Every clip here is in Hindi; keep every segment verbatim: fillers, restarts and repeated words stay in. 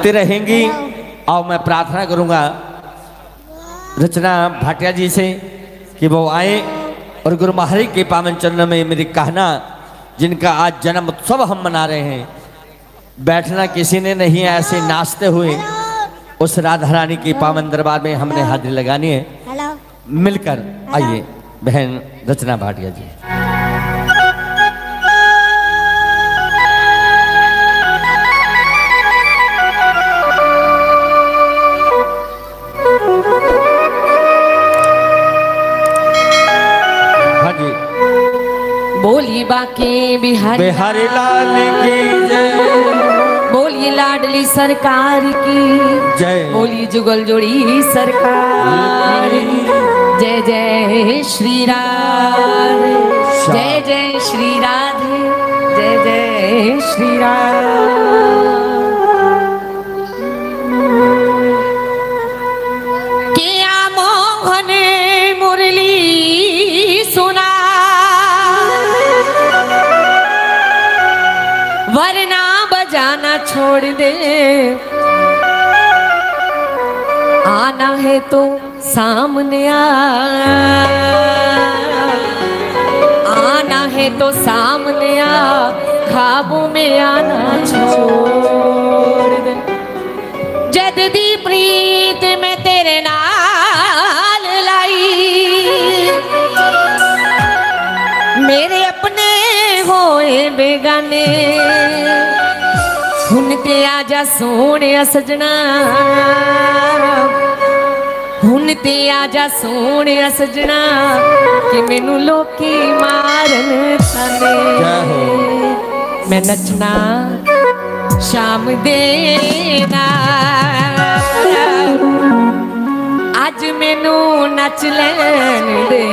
सुनते रहेंगी। और मैं प्रार्थना करूंगा रचना भाटिया जी से कि वो आए और गुरु महाराज के पावन चरण में मेरी कहना, जिनका आज जन्म उत्सव हम मना रहे हैं, बैठना किसी ने नहीं है, ऐसे नाचते हुए उस राधा रानी के पावन दरबार में हमने हाजिरी लगानी है। मिलकर आइए बहन रचना भाटिया जी। बोली बाके बिहारी बिहारी लाल की जय, बोलिए लाडली सरकार की जय, बोलिए जुगल जोड़ी सरकार, जय जय श्री राधे, जय जय श्री राधे, जय जय श्री राधे। क्या मोहन मुरली सुना, वरना बजाना छोड़ दे, आना है तो सामने आ, आना है तो सामने आ, ख्वाबों में आना छोड़ दे। जद दी प्रीत में तेरे नाल लाई, मेरे अपने होए बेगाने, हुन ते आजा सोने सजना, हुन ते आजा सोने सजना, कि मैनू लोकी मारन ताने। मैं नचना शाम दे नाल, अज मैनू नच लैन दे,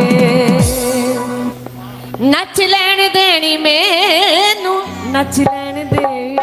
नच लैन देनी मैनू नच लैन दे।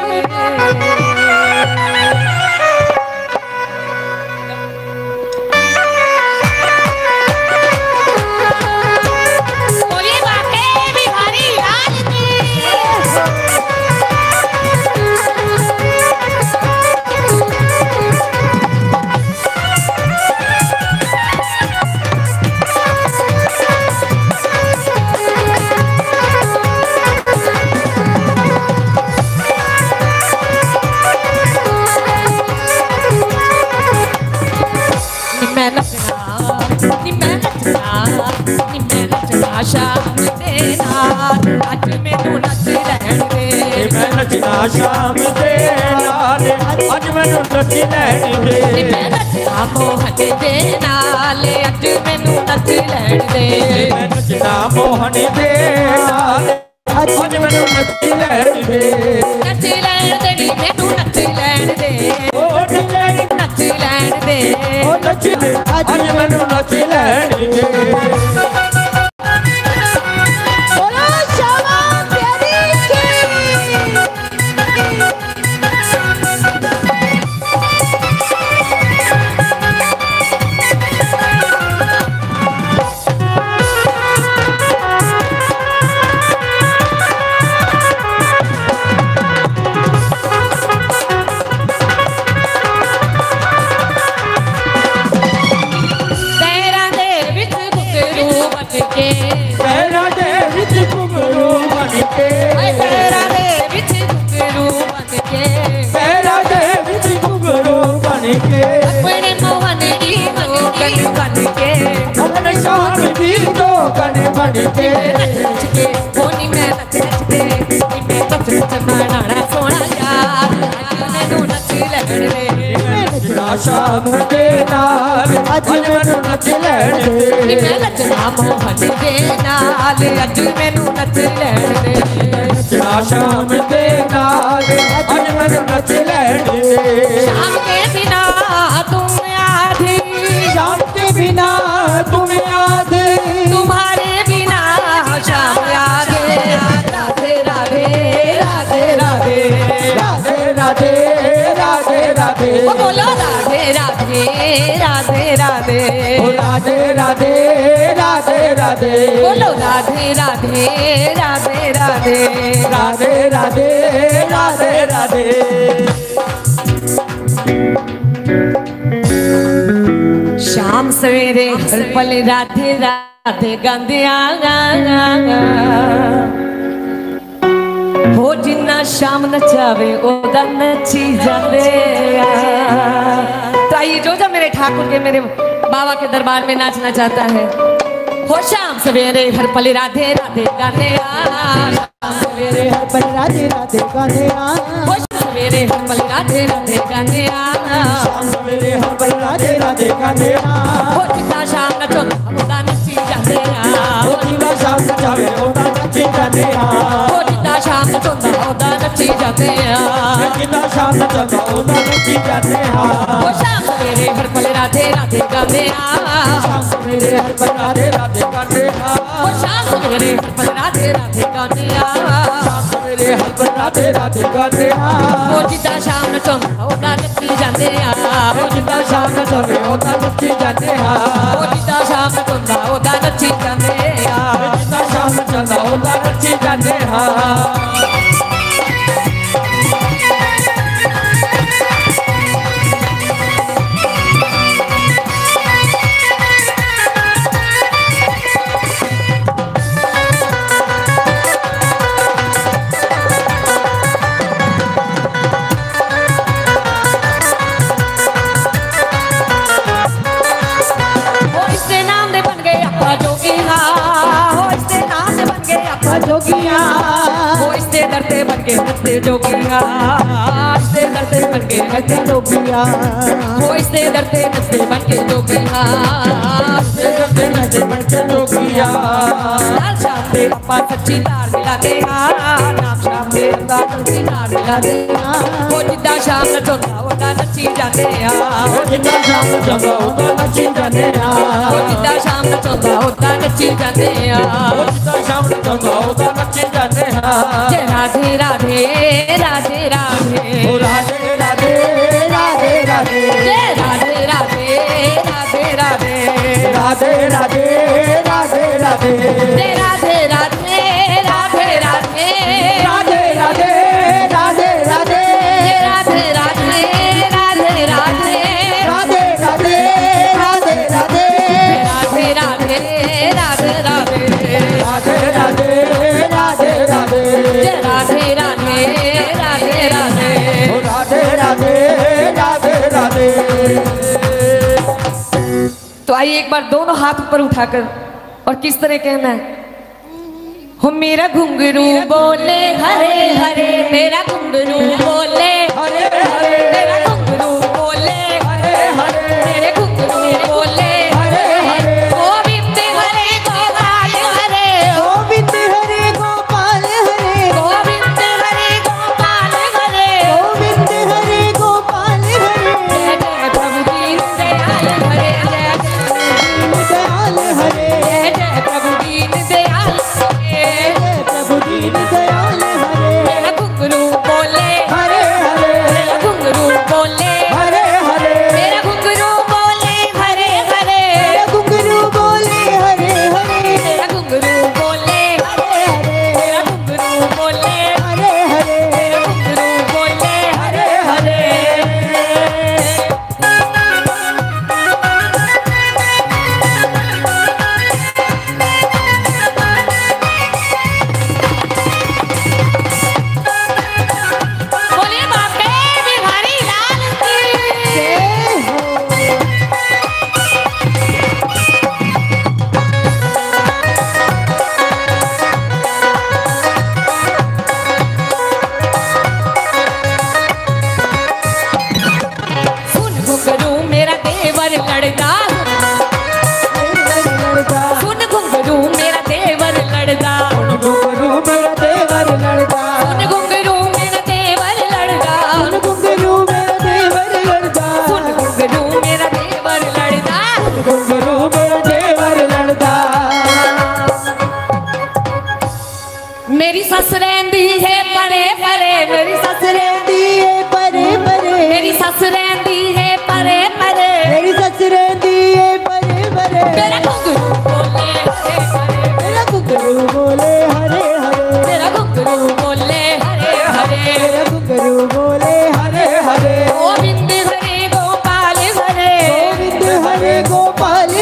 शाम दे नाल, अज मैनू नच लैन दे, मैं नचना शाम दे नाल, अज मैनू नच लैन दे, मैं नचना मोहन दे नाल, अज मैनू नच लैन दे, मैं नचना मोहन दे नाल, अज मैनू नच लैन दे, नच लैन दे मैनू नच लैन दे, ओ नच लैन दे, ओ नच दे, अज मैनू नच लैन दे। अपने मोहन दी कन बन के, अपने शाम दी तो कन बन के, नच के होनी मैं नच नच के, इन्ने तो नच बनाना सोना यार, मैनू नच लैन दे, नचना शाम दे नाल, अज मैनू नच लैन दे, मैं नचना मोहन दे नाल, अज मैनू नच लैन दे, नचना शाम दे नाल, अज मैनू नच लैन दे। शाम के बिना तुम आधी, शाम के बिना तुम आधे, तुम्हारे बिना शाम आधे, राधे राधे राधे राधे राधे राधे राधे राधे, ओ बोलो राधे राधे राधे राधे, ओ राधे राधे राधे राधे, बोलो राधे राधे राधे राधे, राधे राधे राधे राधे। सवेरे हर पल राधे राधे गांदे आ हो जिन्ना शाम नचावे ओदा नची जाते तो आइए जो जब मेरे ठाकुर के मेरे बाबा के दरबार में नाचना चाहता है हो शाम सवेरे हर पल राधे राधे गाने आ सवेरे हर पल राधे राधे गाने आ हो सवेरे हर पल राधे राधे गाने आ सवेरे हर पल राधे राधे गाने आ हो जितना शाम नचो ओदा नची जाते आ हो जितना शाम नचावे ओदा नची जाते आ हो जितना शाम नचो ओदा नची जाते आ जितना शाम नचावे ओदा नची जाते आ हो शाम सवेरे हर पल राधे राधे गाने आ सवेरे हर पल राधे राधे गाने आ हो शाम सवेरे हर पल राधे राधे गाने आ सवेरे हर पल राधे राधे गाने आ हो जितना शाम नचो ओदा नची जाते आ हो जितना शाम नचावे ओदा नची जाते आ हो जितना शाम नचो ओदा नची जाते आ जितना शाम नचावे ओदा नची जाते आ जोगिया वो इससे डरते बन के हंसते जोगिया इससे डरते बन के हंसते जोगिया वो इससे डरते हंसते बन के जोगिया इससे डरते हंसते बन के जोगिया लाल शाम पे अपा सच्ची तार मिला दे नाम शाम पे अंदाज सच्ची तार मिला दे वो जितना शाम नचोता ओदा नची जाते वो जितना शाम नचोता ओदा नची जाते वो जितना शाम नचोता ओदा नची जाते वो जितना शाम नचोता ओदा नची जाते जय राधे राधे राधे राधे ओ राधे राधे राधे राधे जय राधे राधे राधे राधे राधे राधे राधे राधे जय राधे राधे राधे राधे राधे राधे राधे राधे जय राधे राधे राधे राधे राधे राधे राधे राधे राधे राधे राधे राधे राधे राधे राधे राधे जय राधे राधे राधे राधे ओ राधे राधे राधे राधे। तो आइए एक बार दोनों हाथ ऊपर उठाकर और किस तरह कहना है हो मेरा घुंघरू बोले हरे हरे मेरा घुंघरू बोले हरे हरे मेरा घुंघरू बोले हरे हरे मेरे घुंघरू बोले हरे हरे गोविंद हरे गोपाल हरे गोविंद हरे गोपाल हरे गोविंद हरे गोपाल हरे गोविंद हरे गोपाल हरे जय जय प्रभु दीन दयाल हरे जय दयाल हरे जय जय प्रभु दीन दयाल हरे प्रभु दीन दयाल हरे मेरा घुंघरू बोले हरे हरे मेरा घुंघरू बोले हरे हरे मेरा घुंघरू बोले हरे हरे मेरा घुंघरू बोले हरे हरे मेरा घुंघरू बोले हरे हरे मेरा घुंघरू बोले हरे हरे मेरा घुंघरू बोले हरे हरे बोलिए बापे बिहारी लाल की जय हो। सुन घुंघरू मेरा देवर लड़दा सुन घुंघरू मेरा देवर लड़दा घुंघरू मेरा देवर लड़का सुन घुंघरू मेरा देवर लड़दा घुंघरू मेरा देवर लड़का सुन घुंघरू मेरा देवर लड़दा घुंघरू मेरा देवर लड़का मेरी सस रहंदी है परे परे मेरी सस रहती है परे परे मेरी सस रहंदी है परे परे मेरी सस रहती है परे परे मेरा घुंघरू बोले हरे हरे मेरा घुंघरू बोले हरे हरे मेरा घुंघरू बोले हरे हरे मेरा घुंघरू बोले हरे हरे गोविंद हरे गोपाल हरे गोविंद हरे गोपाल